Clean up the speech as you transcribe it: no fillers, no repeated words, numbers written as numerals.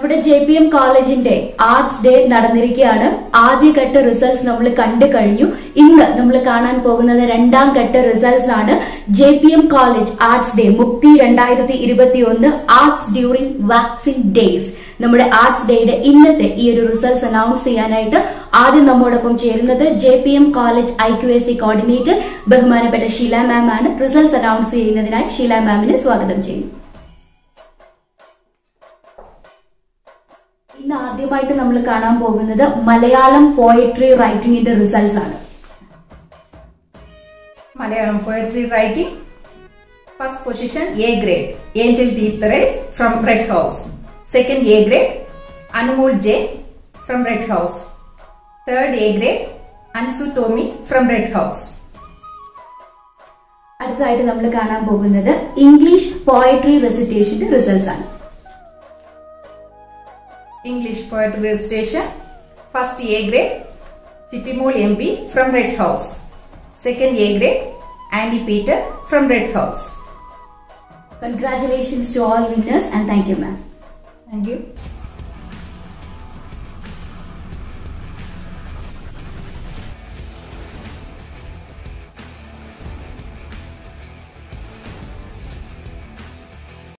നമ്മുടെ JPM കോളേജിന്റെ arts day നടന്നിരിക്കുകയാണ്. ആദ്യഘട്ട റിസൾട്ട്സ് നമ്മൾ കണ്ടു കഴിഞ്ഞു. ഇന്ന് നമ്മൾ കാണാൻ പോകുന്നത് രണ്ടാം ഘട്ട റിസൾട്ട്സ് ആണ്. JPM college arts day Mukti 2021 arts during vaccine days. നമ്മുടെ ആർട്സ് ഡേയുടെ ഇന്നത്തെ ഈ ഒരു റിസൾട്ട്സ് അനൗൺസ് ചെയ്യാനായിട്ട് ആദ്യം നമ്മോടൊപ്പം ചേരുന്നത് JPM കോളേജ് IQAC കോർഡിനേറ്റർ ബഹുമാനപ്പെട്ട ഷീല മാം ആണ്. റിസൾട്ട്സ് അനൗൺസ് ചെയ്യുന്നതിനായി ഷീല മാമിനെ സ്വാഗതം ചെയ്യുന്നു. ഇന്ന് ആദ്യമായിട്ട് നമ്മൾ കാണാൻ പോകുന്നത് മലയാളം പോയട്രി റൈറ്റിംഗിന്റെ റിസൾട്ട്സ് ആണ്. Malayalam poetry writing first position A grade Angel D. Theres from Red House. Second A grade Anmol J from Red House. Third A grade Ansu Tommy from Red House. അടുത്തതായിട്ട് നമ്മൾ കാണാൻ പോകുന്നത് ഇംഗ്ലീഷ് പോയട്രി റെസിറ്റേഷന്റെ results ആണ്. English poetry recitation first A grade Chipimol MP from Red House. Second A grade Andy Peter from Red House. Congratulations to all winners and thank you ma'am. Thank you.